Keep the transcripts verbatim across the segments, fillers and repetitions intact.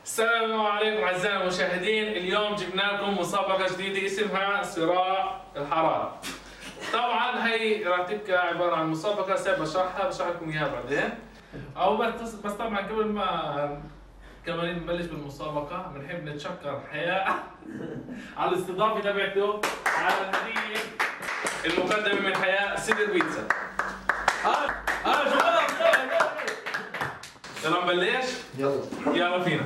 السلام عليكم اعزائي المشاهدين، اليوم جبنا لكم مسابقة جديدة اسمها صراع الحارات. طبعا هي راح تبقى عبارة عن مسابقة سيب بشرحها بشرح لكم اياها بعدين. او بس بس طبعا قبل ما كمان نبلش بالمسابقة بنحب نتشكر حياء على الاستضافة تبعته على الهدية المقدمة من حياء سيدر بيتزا. ها ها شباب يلا نبلش؟ يلا يلا فينا.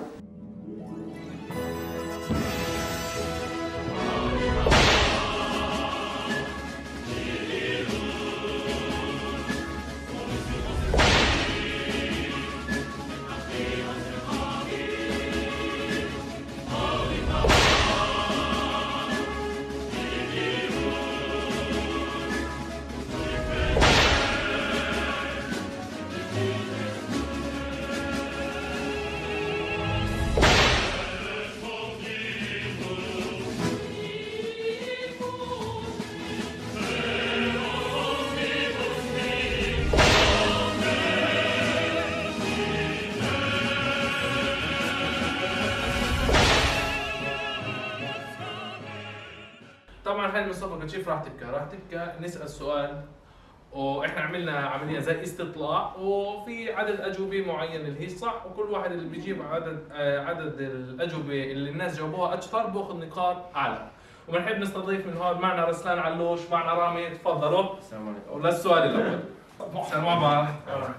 طبعا هاي المسابقة كيف راح تبقى؟ راح تبقى نسأل سؤال واحنا عملنا عملية زي استطلاع وفي عدد أجوبة معين اللي هي صح، وكل واحد اللي بيجيب عدد عدد الأجوبة اللي الناس جاوبوها أكثر بأخذ نقاط أعلى. وبنحب نستضيف من هون معنا رسلان علوش، معنا رامي، تفضلوا. السلام عليكم. وللسؤال الأول. السلام عليكم.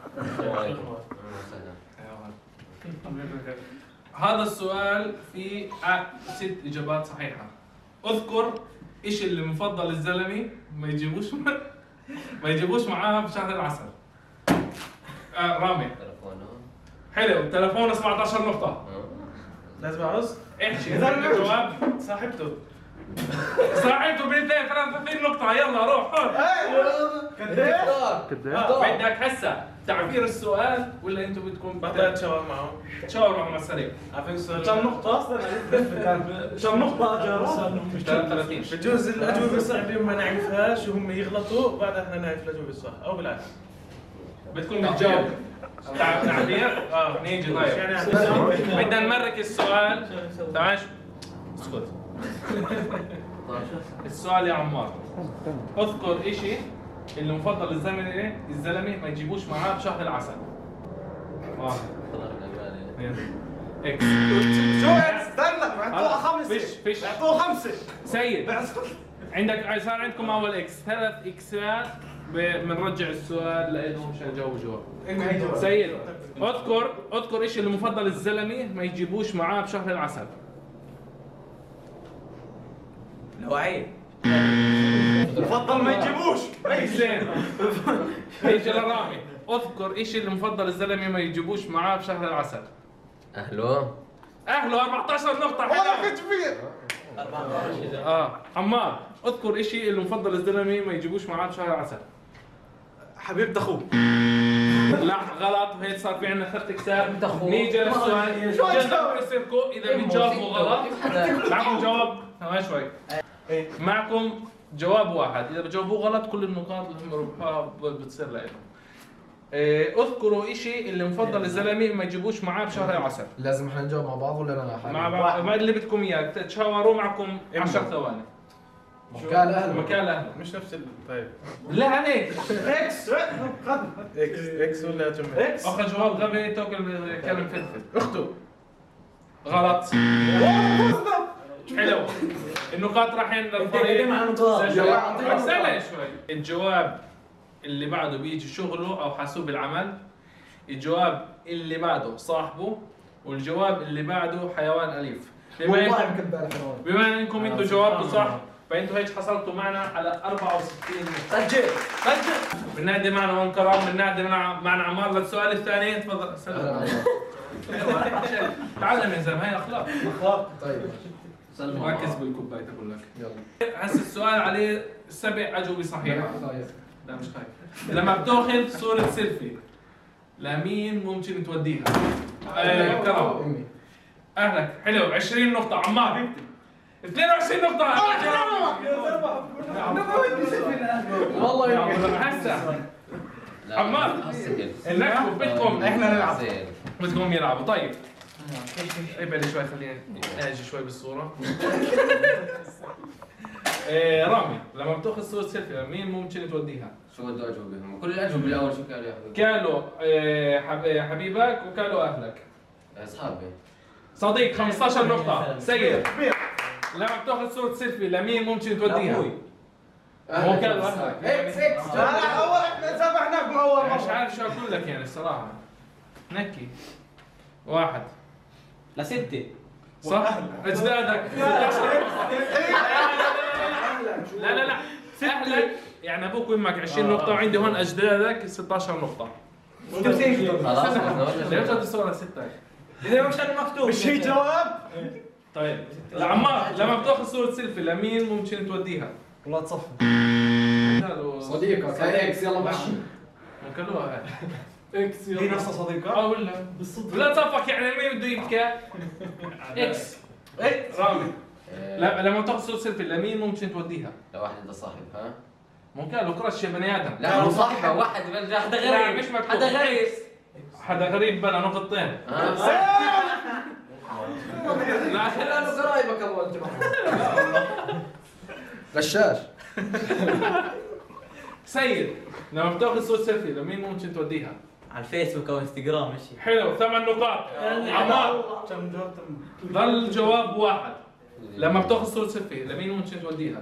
هذا السؤال فيه ست إجابات صحيحة. اذكر ايش اللي مفضل الزلمه ما يجيبوش ما يجيبوش معاه بشهر العسل. آه رامي تلفونه حلو، تلفونه سبعطعش نقطة. لازم اعوز؟ احكي اذا الجواب صاحبته صاحبته بالاثنين ثلاثة وثلاثين نقطة. يلا روح خذ. كذاب بدك هسه تعبير السؤال ولا انتم بدكم بعدين تشاور معه تشاوروا معهم السريع؟ عارفين السؤال كم نقطة أصلاً؟ كم نقطة أجاوب؟ ثلاثين. بجوز الأجوبة الصعبة ما نعرفهاش وهم يغلطوا بعد احنا نعرف الأجوبة الصح أو بالعكس. بدكم تجاوبوا تعبير؟ اه نيجي طيب. بدنا نمرك السؤال. تعال اسكت. السؤال يا عمار، اذكر اشي اللي مفضل الزلمه الزلمه ما يجيبوش معاه بشهر العسل. واحد اثنين اكس. شو اكس؟ استنى بعطوها خمسة. فيش فيش بعطوها خمسة. سيد عندك صار عندكم اول اكس، ثلاث اكسات بنرجع السؤال لهم مشان يجاوبوا جواب. سيد اذكر اذكر ايش اللي مفضل الزلمه ما يجيبوش معاه بشهر العسل. لوعين مفضل ما يجيبوش. زين هيجي لرامي، اذكر ايش اللي مفضل الزلمه ما يجيبوش معاه بشهر العسل. اهله اهله أربعطعش نقطة. والله كنت كبير. اه عمار، اذكر ايش اللي مفضل الزلمه ما يجيبوش معاه بشهر العسل. حبيبة اخوه. لا غلط، وهيك صار في عندنا ثلاث اكسات. نيجي للسؤال. شو جربوا يسيركم اذا بتجاوبوا غلط معكم جواب. ثواني شوي. معكم جواب واحد، اذا بتجاوبوه غلط كل النقاط اللي هم ربحوها بتصير لهم. اذكروا اشي اللي مفضل الزلمه ما يجيبوش معاه بشهر العسل. لازم احنا نجاوب مع بعض ولا انا حالي؟ مع بعض ما اللي بدكم اياه، تتشاوروا معكم عشر ثواني. مكان اهله مكان اهله. مش نفس ال طيب لا عليك. اكس خذ اكس اكس ولا جمع؟ اكس. اخذ جواب غبي تاكل كلم فلفل. اخته غلط. حلو. النقاط رايحين للفريق. استنى شوي. الجواب اللي بعده بيجي شغله او حاسوب بالعمل، الجواب اللي بعده صاحبه، والجواب اللي بعده حيوان اليف. بما والله إنكم- مكبر حيوان. بما انكم انتم جوابكم صح فانتم هيك حصلتوا معنا على أربعة وستين نقطة. سجل سجل. بننادي معنا هون كرام، بننادي معنا معنا عمار للسؤال الثاني. تفضل سلم. تعلم يا زلمه، هي اخلاق. اخلاق. طيب ركز بالكوبايه تقول لك. يلا هسه السؤال عليه سبع اجوبه صحيحه. خايف. لا مش خايف. لما بتاخذ صوره سيلفي لمين ممكن توديها؟ آه كرم. امي. اهلك. حلو. عشرين نقطه. عمار اثنين وعشرين نقطه. والله يا هسه عمار حسك انكم بدكم احنا نلعب. بدكم يلعبوا. طيب ابعد شوي خليني اجي شوي بالصورة. إيه رامي لما بتاخذ صورة سيلفي مين ممكن توديها؟ شو بده اجاوب بهم؟ كل الاجوبه بالاول شو كانوا ياخذوا؟ كانوا إيه حب- حبيبك وكانوا اهلك. اصحابي. صديق خمسة عشر نقطة. سيد لما بتاخذ صورة سيلفي لمين ممكن توديها؟ هو كانوا اهلك. اكس اكس لا لا اول احنا سامحناكم اول مش مره. عارف شو اقول لك يعني الصراحة. نكي. واحد. لستة. صح؟ اجدادك. لا لا لا اهلك يعني ابوك وامك عشرين نقطة وعندي هون اجدادك ستة عشر نقطة. خلاص ليه بتاخذ الصورة ستة؟ إذا مش أنا مكتوب. مش هي جواب؟ طيب لعمار لما بتاخذ صورة سيلفي لمين ممكن توديها؟ والله تصفى. صديقك هاي اكس يلا مشي. ممكن له هاي. اكس هي نفسها صديقة؟ اه ولا بالصدفة. لا تصفق يعني مين بده يبكي؟ اكس اكس رامي لا لما تاخذ صورة سيلفي لمين ممكن توديها؟ لواحد عنده صاحب ها؟ ممكن له كرش يا بني ادم. لا هو صاحبه واحد بلجا حدا لا غريب مش مكتوب. حدا غريب حدا غريب بلا نقطتين. لا لانه قرايبك اول انت غشاش. سيد لما بتاخذ صورة سيلفي لمين ممكن توديها؟ على الفيسبوك أو انستغرام ماشي. حلو ثمان نقاط. عمار كم جواب؟ ضل جواب واحد. لما بتاخذ صورة سيلفي لمين ممكن توديها؟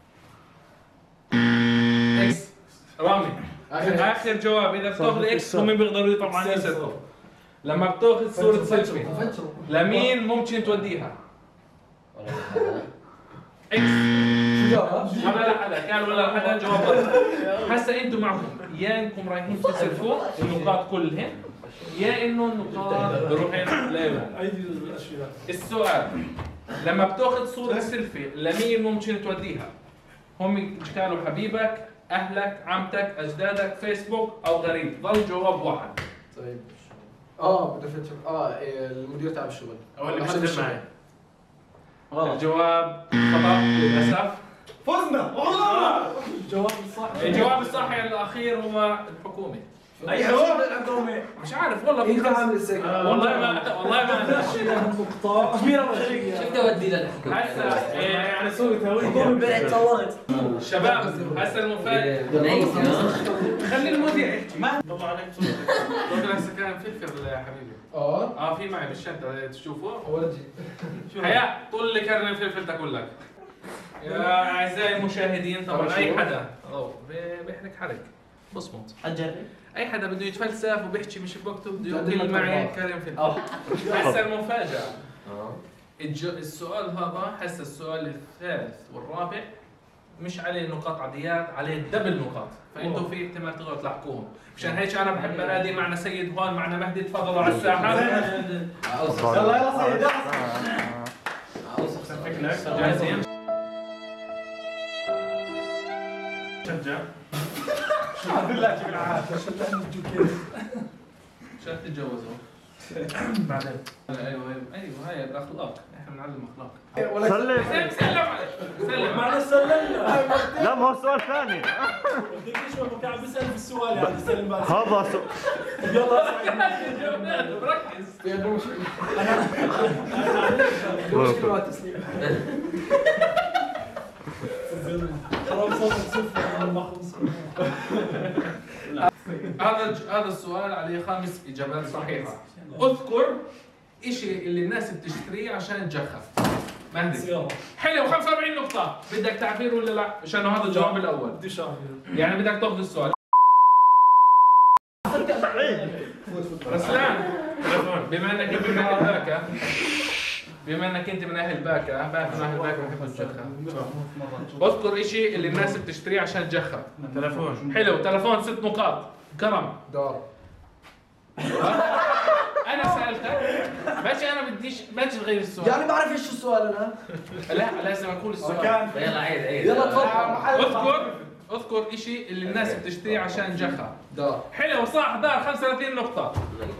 اكس رامي آخر. اخر جواب اذا بتاخذ اكس هم بيقدروا طبعا يسرقوا. لما بتاخذ صورة سيلفي لمين ممكن توديها؟ ولا حدا. اكس شو جواب؟ ولا لا حدا كان ولا حدا جواب غلط. هسا انتم معكم يا انكم رايحين تصرفوا النقاط كلهن يا انه النقاط بروحين لإلهم. ايدي الاشياء. السؤال لما بتاخذ صورة سيلفي لمين ممكن توديها؟ هم كانوا حبيبك، اهلك، عمتك، اجدادك، فيسبوك او غريب، ضل جواب واحد. طيب اه بدي افتش اه إيه، المدير تاع الشغل او اللي حدا بيشتغل معي. غلط. الجواب خطأ للاسف. فزنا والله. الجواب الصح الجواب الصحيح الاخير هو الحكومة. اي جواب الحكومة. مش عارف والله انت بفكر- عامل السجن والله ما والله ما نقطة كبيرة وشريكة. شو بدي اودي للحكومة؟ هسا إيه، يعني صورة هوية. امبارح تصورت. شباب هسا المفاجأة نايس خلي المذيع يحكي. ما طلع عليك صورة. بقول هسه كان فلفل يا حبيبي. اه اه في معي بالشنطة تشوفه. ورجي حياة طول لي كرن الفلفل تاكل لك. يا اعزائي المشاهدين طبعا اي حدا أوه، بي- بيحرك حرك بصمت. أجرب. اي حدا بده يتفلسف وبيحكي مش بوقته بده تقدم ياكل لك معي طباخ. كرم فلفل. هسا المفاجأة اه الج- السؤال هذا هسه السؤال الثالث والرابع مش عليه نقاط عاديات عليه دبل نقاط فانتم في احتمال تقدروا تلحقوهم مشان هيك انا بحب انادي معنا سيد هون معنا مهدي تفضلوا على الساحه يلا يلا سيد يلا. جاهزين شجع. الحمد لله كيف العافية. عشان تتجوزوا بعدين. ايوه ايوه ايوه هاي الاخلاق احنا بنعلم اخلاق سلم سلم سلم عليك سلم معنا سلمنا. لا ما هو سؤال ثاني بدك شو كان بيسأل في السؤال يعني سلم بس. هذا سؤال يلا بركز في عندهم مشكلة مشكلة مع التسليم حرام صوتك سفة من المخلص. هذا هذا السؤال عليه خمس اجابات صحيحه اذكر شيء اللي الناس بتشتريه عشان تجخف مهدي سيارة. حلو خمسة وأربعين نقطة بدك تعبير ولا لا؟ عشان هذا الجواب الأول بدي شعبي. يعني بدك تاخذ السؤال رسلان بما انك انت من اهل باكا بما انك انت من اهل باكا بعرف من اهل باكا بحب الجخة اذكر شيء اللي الناس بتشتريه عشان تجخف تلفون. حلو تلفون ست نقاط كرم دار انا سالتك ماشي انا بديش ماشي تغير السؤال يعني بعرف ايش السؤال انا لا لازم اقول السؤال كان يلا عيد عيد يلا تفضل اذكر اذكر شيء اللي الناس بتشتريه عشان جخة دار حلو صح دار خمسة وثلاثين نقطة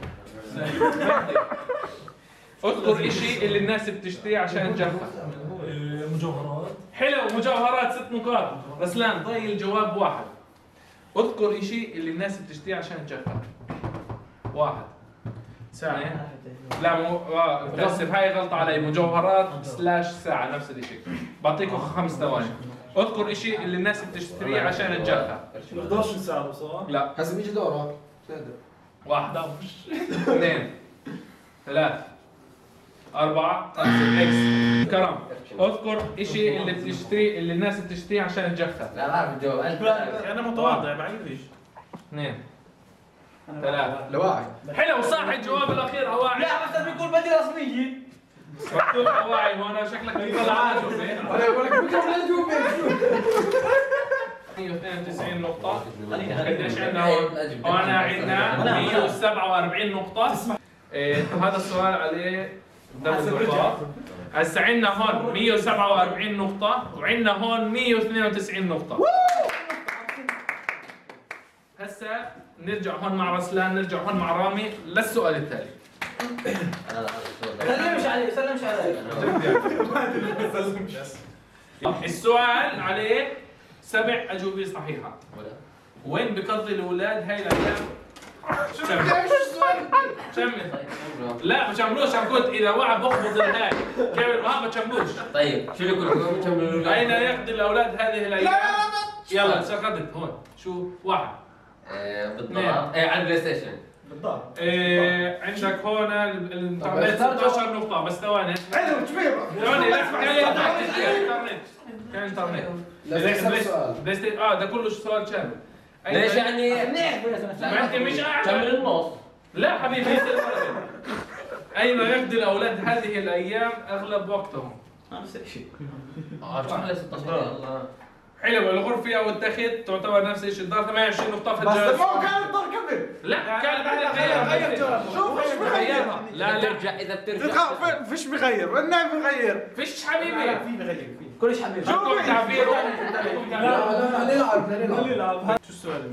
اذكر شيء اللي الناس بتشتريه عشان جخة مجوهرات. حلو مجوهرات ست نقاط رسلان ضايل الجواب واحد اذكر شيء اللي الناس بتشتريه عشان جخة واحد ساعة. لا مو اه متأسف، هاي غلطة علي. مجوهرات سلاش ساعة نفس الشيء. بعطيكم خمس ثواني. اذكر اشي اللي الناس بتشتريه عشان تجاهها. إحدى عشر ساعة صح؟ لا. هسه بيجي دورك. تهدى. واحد اثنين ثلاث أربعة خمسة إكس. كرم اذكر اشي اللي بتشتريه اللي الناس بتشتريه عشان تجاهها. لا بعرف الجواب. أنت انا متواضع بعرفش. اثنين ثلاثة. لواعي. حلو صح الجواب الأخير أواعي. لا بس بيقول بدي رسميه. مكتوب أواعي هون شكلك بتطلع أجوبة. انا بقول لك بكم الأجوبة. مية واثنين وتسعين نقطة. قديش عندنا هون؟ هون عندنا مية وسبعة وأربعين نقطة. إيه هذا السؤال عليه ثمان نقاط. هسه عندنا هون مية وسبعة وأربعين نقطة وعندنا هون مية واثنين وتسعين نقطة. هسه نرجع هون مع رسلان، نرجع هون مع رامي للسؤال التالي. أنا لا سلمش عليه سلمش عليه. السؤال عليه سبع أجوبة صحيحة. وين بقضي الأولاد هاي الأيام؟ شمل. لا بشملوش، عم قلت إذا واحد بخبط الهاي كامل ما بشملوش. طيب شو اللي كل كم أين يقضي الأولاد هذه الأيام؟ يلا سقطت هون. شو واحد. بالضبط. إيه على البلاي ستيشن. بالضبط. إيه عندك هون الانترنت ستة عشر نقطة بس ثواني. حلو كبير. ثواني لا كان انترنت. كان انترنت. بلاي ستيشن اه ده كله سؤال شامل. ليش يعني؟ ما انت مش قاعد. كمل النص. لا حبيبي انت اين يقضي الاولاد هذه الايام اغلب وقتهم؟ نفس الشيء. اه شغله ستة عشر يلا. حلو الغرفة او التخت تعتبر نفس الشيء. الدار ثمانية وعشرين نقطة في بس الجهاز. ما هو كان الدار قبل. لا كان بعدين غير غير جواب. شوف ايش بغيرها. لا لا ترجع اذا بترجع. تلقى فيش بغير، والنعم بغير. فيش حبيبي. في بغير في. كلش حبيبي. شوفوا تعبيره. لا لا نلعب نلعب. نلعب. شو السؤال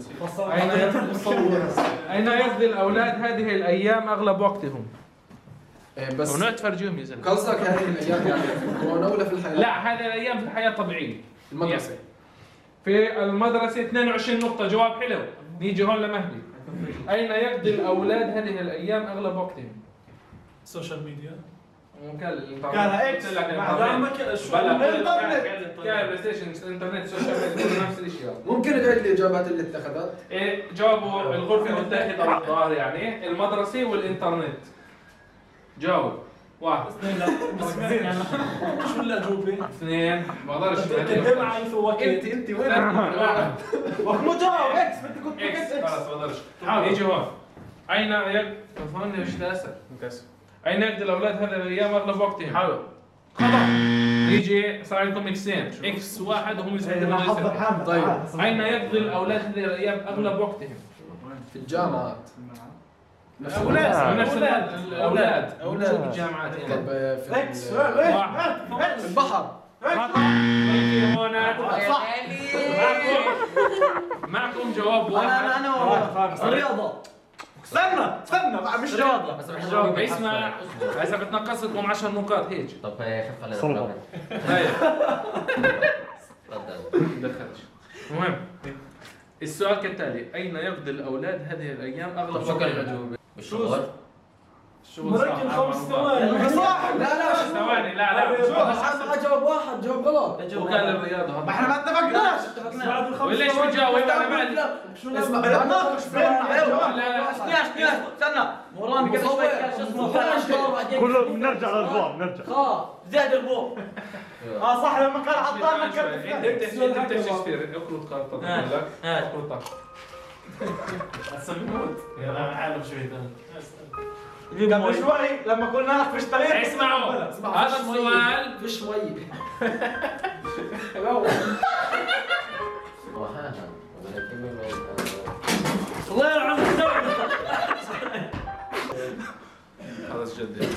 أين يقضي الأولاد هذه الأيام أغلب وقتهم؟ بس ممنوع تفرجيهم يا زلمة. قصدك هذه الايام يعني في كورونا ولا في الحياه؟ لا هذه الأيام في الحياة الطبيعية. المدرسه. في المدرسة اثنين وعشرين نقطة. جواب حلو. نيجي هون لمهدي. أين يقضي الأولاد هذه الأيام أغلب وقتهم؟ السوشيال ميديا. كان كان اكس. لا ما كان شو. الانترنت. كان بلاي ستيشن الانترنت سوشيال ميديا نفس الشيء. ممكن تعيد لي الاجابات اللي اتخذت؟ إيه جاوبوا الغرفة المتحدة او الدار يعني المدرسة والإنترنت. جاوب. واحد. شو الأجوبة؟ اثنين بقدرش قدام عارف هو انت انت وين؟ واحد. مجاوب اكس بدك كنت اكس اكس. خلاص بقدرش. يجي هون. أين يقضي فهمني مش تأسف. أين يقضي الأولاد هذه الأيام أغلب وقتهم؟ حلو. خطأ. يجي صار عندكم اكسين، اكس واحد وهم يسعدون. طيب أين يقضي الأولاد هذه الأيام أغلب وقتهم؟ في الجامعات. أولاد نفس الأولاد أولاد الجامعات. طب في اكس. واحد. في البحر. يجي هنا. صح. معكم معكم جواب واحد. انا انا انا رياضه. استنى استنى بقى مش رياضة. بس رح جواب اسمع هسه بتنقص لكم عشر نقاط هيك. طب خف علينا. صلبة. طيب تفضل. دخلش. المهم السؤال كالتالي أين يقضي الأولاد هذه الأيام أغلب شو كان وقتهم؟ الأجوبة؟ بالشغل؟ الشغل صح. مركب خمس ثواني. صح. لا لا شو ثواني لا لا انا جاوب واحد جاوب غلط. وكان الرياضة ما احنا ما اتفقناش. بعد الخمس وليش ثواني. بتجاوب انا بعد؟ اسمع بدنا نناقش بيننا. لا لا سنياش سنياش استنى وراني قبل شوي كان شو اسمه فلاش. كله بنرجع للبوم بنرجع. خلاص زاد البو. اه صح لما كان عطلان انت انت انت بتشتري اخلط خلطة بقول لك اخلطها هسه بنموت يلا حالهم شوي قبل شوي لما قلنا لك فيش تغيير. اسمعوا هذا السؤال فيش مي. وهذا. الله يلعن الزوج. خلص جدي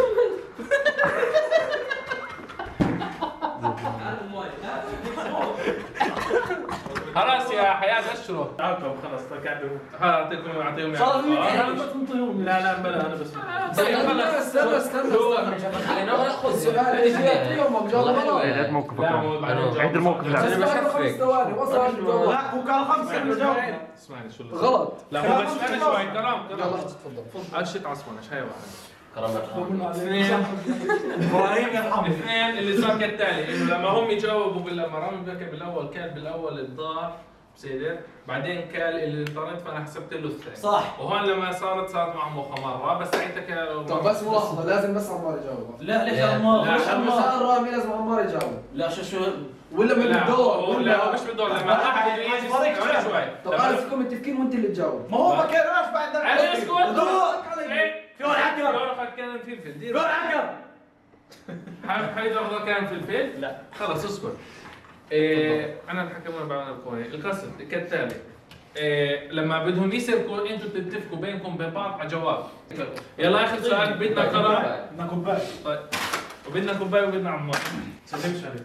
خلاص يا حياة اشرب عاقب خلص كعبوا. اعطيكم اعطيهم صار لا لا بلا انا بس. طيب خلص استنى استنى استنى. علينا ولا خذ السؤال ايش فيهم مجاوب غلط. عيد موقفك لا مو بعدين عيد الموقف أنا لا بشفق. خمس ثواني وصل الجواب. لا هو كان خمسة احنا جاوبنا. اسمعني شو اللي غلط. لا هو بس انا شوي كلام يلا كلام تفضل. عشت عصفونة هاي واحد كرم اثنين ابراهيم يرحمه. اثنين اللي صار كالتالي انه لما هم يجاوبوا لما رامي بكى بالاول كان بالاول الضار بصير بعدين كان اللي انطرت فانا حسبت له الثاني صح. وهون لما صارت صارت مع مخه مره بس ساعتها كان طب بس ملاحظة لازم بس عمار يجاوب. لا ليش لا. عمار؟ لا، ليش لما عمار؟ سأل رامي لازم عمار يجاوب. لا شو شو ولا من لا الدور هو- لا هو مش بالدور لما احد اللي يجي ثواني شوي طب انا فيكم متفقين وانت اللي تجاوب. ما هو ما كانش بعد عشان اسكت في واحد عقب. يعرف كان فلفل في دير واحد عقب. حيث اخذ كان فلفل؟ لا خلص اسكت. إيه انا الحكم وانا بعمل القوانين القصد كالتالي إيه لما بدهم يسرقوا انتوا تتفقوا بينكم وبين بعض على جواب يلا اخر سؤال بدنا قرار بدنا كوباية. طيب وبدنا كوبايه وبدنا عمار سلمش عليك.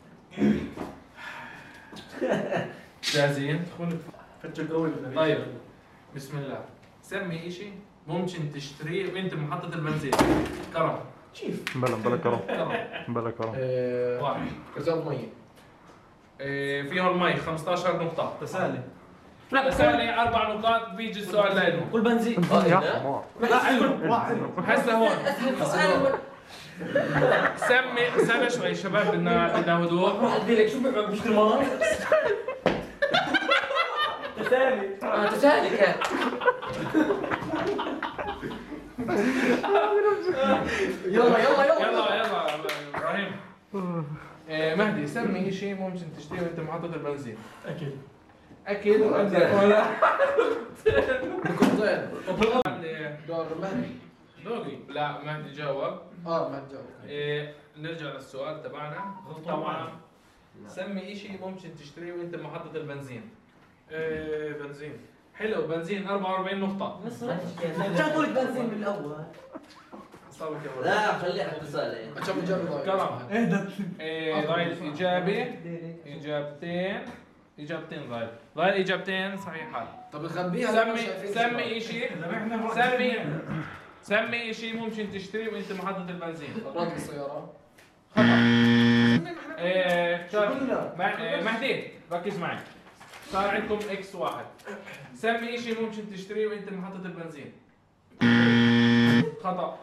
جاهزين؟ فتش قوي. طيب بسم الله سمي اشي ممكن تشتريه وانت بمحطة البنزين كرم بلا بلا كرم كرم بلا كرم إيه، واحد ازازة مية. إيه فيه المي خمسطعش نقطة تسالي. لا ثاني أربع نقاط بيجي السؤال لإلهم كل بنزين. يا حمار لا علم واحد. هسه هون سمي استنى شوي شباب بدنا بدنا هدوء ادي لك شو بيعمل بيشتري مال؟ تسالي. آه، تسالي كان يلا يلا يلا. يلا يلا ابراهيم إيه مهدي سمي شيء ممكن تشتريه وانت محطة البنزين اكيد. اكيد عندك ولا بكم زين. دور مهدي. دوري لا مهدي جاوب اه ما تجاوب. إيه نرجع للسؤال تبعنا طبعا سمي شيء ممكن تشتريه وانت محطة البنزين إيه بنزين. حلو بنزين أربعة وأربعين نقطة جابوا لك بنزين من الاول. صابك يا ولد لا خليها حتى سؤال. عشان بجاوب ضايع. كرم اهدى. إيه ضايل إجابة إجابتين إجابتين ضايل ضايل إجابتين صحيحات طب نخبيها لما سمي شايفين سمي شيء سمي سمي شيء ممكن تشتريه وانت محطة البنزين راتب السيارة. إيه شو- قلنا. مع- إيه، مهدي ركز معي صار عندكم اكس واحد سمي شيء ممكن تشتريه وانت محطة البنزين خطأ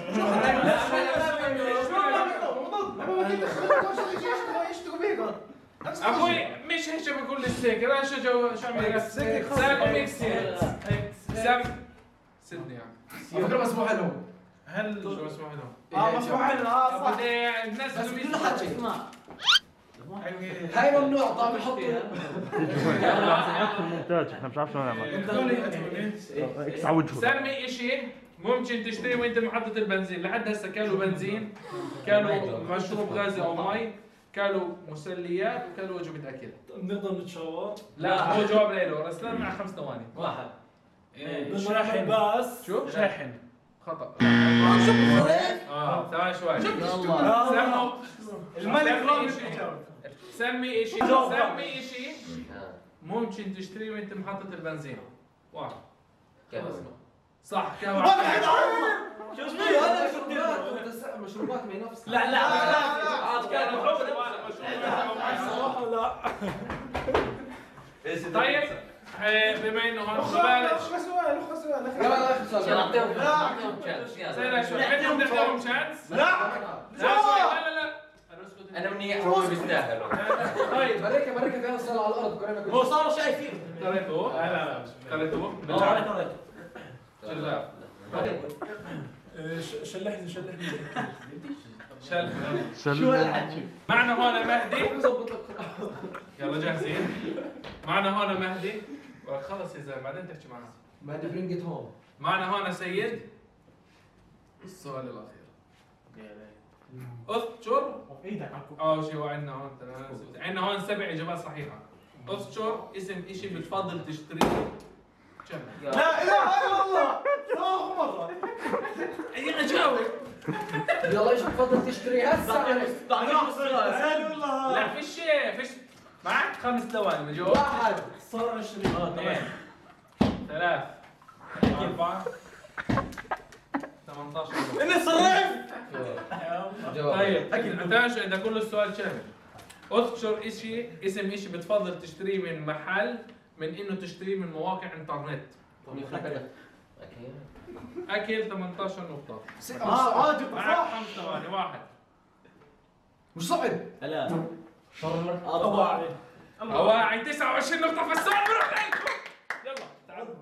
ابوي مش هيك بقول السيك انا شو جو شو عم ساكم اكس سم سدني يعني على فكرة مسموح لهم. هل شو اسمه لهم اه مسموح لنا اه صح. الناس بس اللي بدون حكي. اسمع. هاي ممنوع طعم يحطوا. ياكل مونتاج احنا مش عارف شو نعمل اكس على وجهه سمي اشي ممكن تشتريه وانت محطة البنزين لحد هسه كانوا بنزين كانوا مشروب غازي او مي كانوا مسليات وكانوا وجبة اكل بنقدر نتشاور. لا هو جواب ليلو رسلان مع خمس ثواني واحد. إيه، شاحن بس. شو؟ شاحن. خطأ اه ثواني شوي سموا الملك سمي رامي إشي. سمي اشي جواب. سمي اشي ممكن تشتريه وانت محطة البنزين واحد صح كم شو في اسمه؟ هذا مشروبات مشروبات من نفس. لا لا لا. كان صراحة لا. طيب آه، بما انه هون ببالغ اخر سؤال اخر سؤال لا لا اخر سؤال. يلا اعطيهم اعطيهم شانس سهلة شوي بدهم نعطيهم شانس لا. لا لا لا لا انا منيح هو بيستاهلوا طيب بريكة بريكة كان صار على الارض كلنا كنا. هو صاروا شايفين. قريتوه؟ لا لا لا. قريتوه؟ اه انا قريت. شغال شلحني شلحني. شل سلم معنا هون مهدي نظبط لك. يلا جاهزين معنا هون مهدي خلص يا زلمه بعدين تحكي معنا ما عندي برينج ات هوم. معنا هون سيد السؤال الاخير اذكر ايدك على اول شيء هو عندنا هون ثلاث عندنا هون سبع اجابات صحيحه اذكر اسم شيء بتفضل تشتريه كم لا اله الا الله. اخر مرة. اي جاوب يلا ايش بتفضل تشتري هسه؟ تسالي والله. لا فيش فيش معك خمس ثواني بجاوب واحد. صار عشرين. اثنين ثلاث أربعة ثمانية عشر اني صرفت. جواب. طيب انتاج اذا كل السؤال شامل. اذكر اشي اسم اشي بتفضل تشتريه من محل من انه تشتريه من مواقع انترنت. اكل ثمانية عشر نقطة. اه اه معك صح. خمس ثواني. واحد. مش صعب. ثلاثة أواعي أواعي تسعة وعشرين نقطة في السؤال بروح عليكم. يلا تعالوا.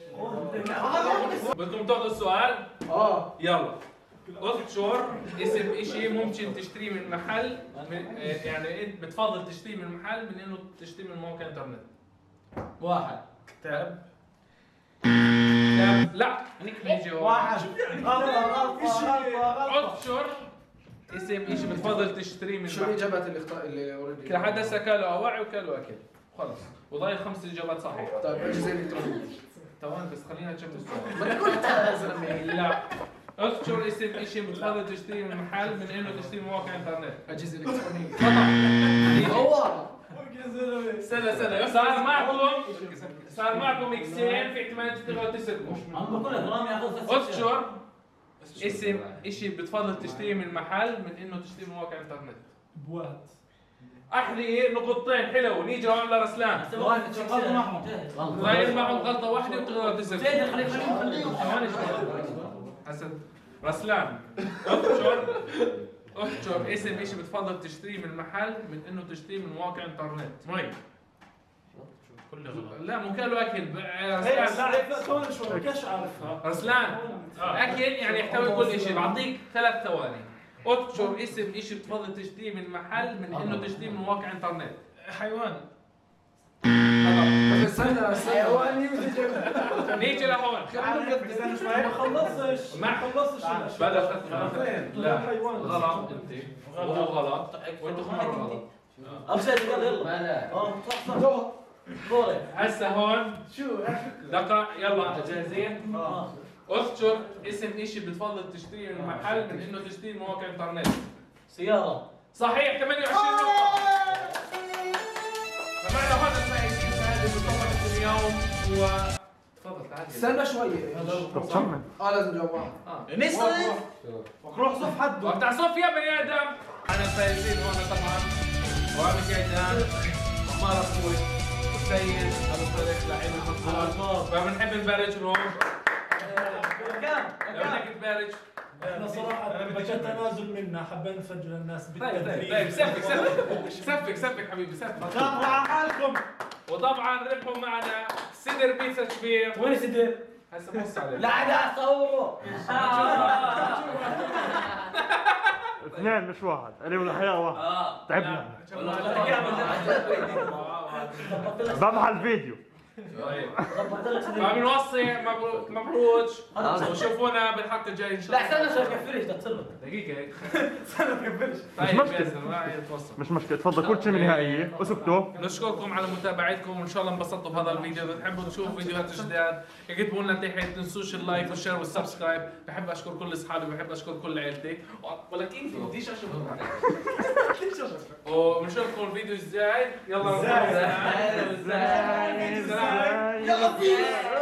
بدكم تاخذوا السؤال؟ اه يلا. اذكر اسم اشي ممكن تشتريه من محل من يعني انت بتفضل تشتريه من محل من انه تشتريه من موقع انترنت. واحد كتاب. كتاب لا. نيجي واحد غلطة غلطة غلطة اذكر اسم اشي بتفضل تشتريه من شو محل. الاجابات اللي اختار اللي اوريدي؟ كل حدا كلوا أواعي وكلوا أكل. خلص. وضايل خمس إجابات صحيحة. طيب اجهزه الكترونيه. تمام بس خلينا نكمل السؤال. ما انا قلت يا زلمه. لا. اذكر اسم اشي بتفضل تشتريه من محل من انه تشتري من مواقع انترنت. اجهزه الكترونيه. خطأ. هو سنة سنة صار معكم صار معكم اكسين في احتمال تقدروا تسرقوا. عم بقول لك رامي ياخذ اذكر اسم اشي بتفضل تشتريه من محل من انه تشتري من مواقع انترنت. بوات احلي نقطتين حلو نيجي هون لرسلان. غلطة معهم ضايل معهم غلطة واحدة وتقدروا تسرقوا. سيد خليك خليك ثواني شوي. حسن رسلان اذكر اذكر اسم اشي بتفضل تشتريه من محل من انه تشتريه من مواقع انترنت. مي كله غلط. لا مو كانوا اكل ب- لا رسلان لا ثواني شوي كاش عارفها رسلان اكل يعني يحتوي كل شيء. بعطيك ثلاث ثواني. اذكر اسم اشي بتفضل تشتريه من محل من انه تشتريه من مواقع انترنت. حيوان. بس استنى استنى. نيجي لهون. استنى شوي ما خلصش ما خلصش بدأ ثلاث لا لا حيوان غلط انت وهو غلط وانتم مرة غلط. ابشر يلا يلا ما لا اه صح صح كوري هسه هون شو دقة يلا جاهزين؟ اه اذكر اسم اشي بتفضل تشتريه من محل من انه تشتريه من مواقع انترنت. سيارة صحيح ثمانية وعشرين نقطة. فمعنى هذا الفائزين هذه مسابقة اليوم هو تفضل تعال. استنى شوي. طب خمن. اه لازم جواب واحد. اه نصف روح صف حد وقت صوف يا بني ادم. انا الفائزين هون طبعا رامي كيدان عمار اخوي السيد ابو فريق لعيب الفوتبول. فبنحب نبارك لهم. كم لو بدك تبارك. احنا صراحة بجد تنازل منا حابين نفجر الناس طيب طيب طيب سفك سفك سفك سفك حبيبي سفك. خافوا على حالكم وطبعا ربحوا معنا صدر بيتزا كبير. وين سيدي؟ هسه بص عليه. لا عاد اصوره اثنين مش واحد، انا والحياة واحد. اه تعبنا. ضبطت لك بمحى الفيديو. طيب ضبطت لك سيدي فبنوصي مبروك مبروك وشوفونا بالحلقه الجايه ان شاء لا الله. استنى شوي كفرش بدك تصير دقيقه هيك. تكبرش طيب مشكلة. ياسر راعي تفصل. مش مشكلة، تفضل كل شيء من نهائية وسكتوا. نشكركم على متابعتكم وان شاء الله انبسطتوا بهذا الفيديو. اذا تحبوا تشوفوا فيديوهات جداد اكتبوا لنا تحت. تنسوش اللايك والشير والسبسكرايب. بحب اشكر كل اصحابي وبحب اشكر كل عيلتي ولكن في بديش اشوف وبنشوفكم الفيديو الجاي. يلا الجاي. سلام. ازاي سلام. يلا فينا.